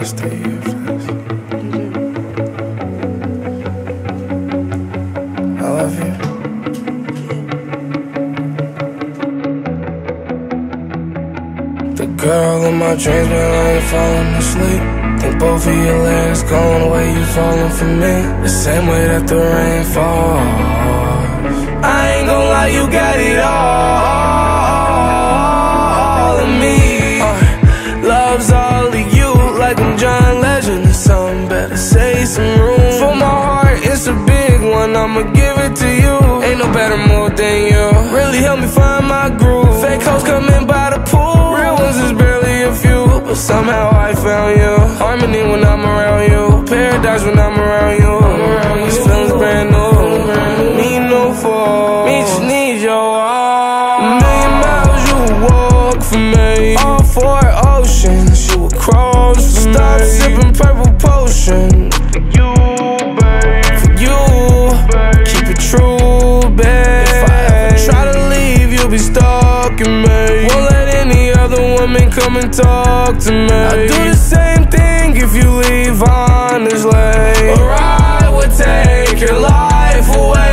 gotta stay here for this. I love you. The girl in my dreams, man, I ain't falling asleep. Think both of your legs going away, you falling for me. The same way that the rain falls. I ain't gon' lie, you got it all of me. Love's all of you, like I'm John Legend or something. Better save some room for my heart, it's a big one, I'ma give it to you. Ain't no better mood than you, really help me find my groove. Fake hoes coming by the pool, real ones is barely a few, but somehow I found you. Harmony when I'm around you, paradise when I'm around you. These feelings brand new, need no fall, me just need your all. A million miles you walk for me, all 4 oceans you would cross for me. Stop sipping purple potion for you, babe. For you, babe. Keep it true, babe. If I ever try to leave, you'll be stalking me. Won't let any other woman come and talk to me. I'll do the same thing if you leave honestly, or I would take your life away.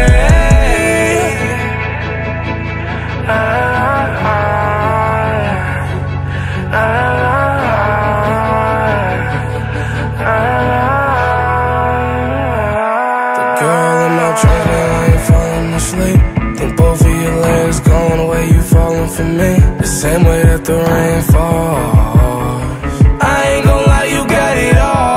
The girl in my dreams, man, I ain't falling asleep. Think both of your legs going away, you falling for me. The same way that the rain falls. I ain't gon' lie, you got it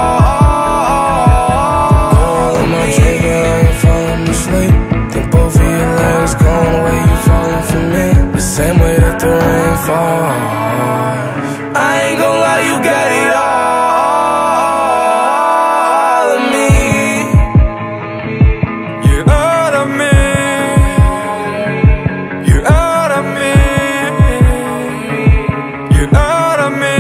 all. Girl in my dreams, man, I ain't falling asleep. Think both of your legs going away, you falling for me. The same way that the rain falls. I ain't gon' lie, you got it all of me. You're out of me. You're out of me. You're out of me.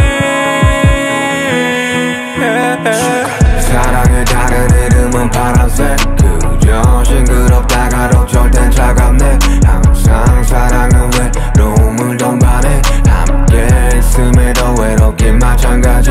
사랑의 다른 이름은 파란색. 그저 싱그럽다가도 절대 차갑네. 항상 사랑은 외로움을 동반해. 함께 있음에도 외롭긴 마찬가지.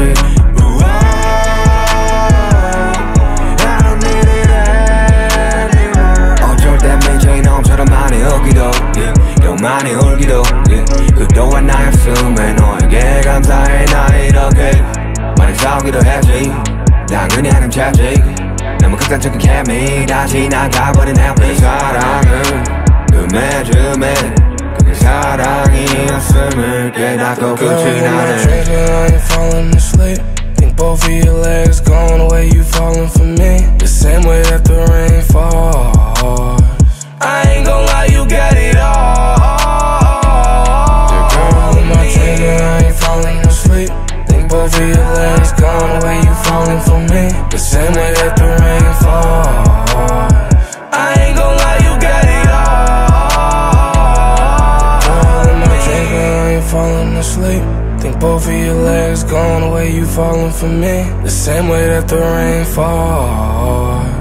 I don't need it anymore. 어쩔 땐 매체인 놈처럼 많이 웃기도 많이 울기도 그동안 나였음에 너에게 감사해. 나 이렇게 많이 싸우기도 했지. 당연히 하는 차지. 너무 극단적인 케미 다시 나가버린 happy. 사랑은 음해줌에 그게 사랑이었음을 깨닫고 끝이 나네. I ain't falling asleep. Think both of your legs going away, you falling for me. The same way that the rain falls. I ain't gon' lie, you got it all. The girl in my dreams, I ain't falling asleep. Think both of your legs going away, you falling for me. The same way that the rain falls. I ain't gon' lie, you got it all. Girl in my dreams, I ain't falling asleep. Think both of your legs going away, you falling for me. The same way that the rain falls.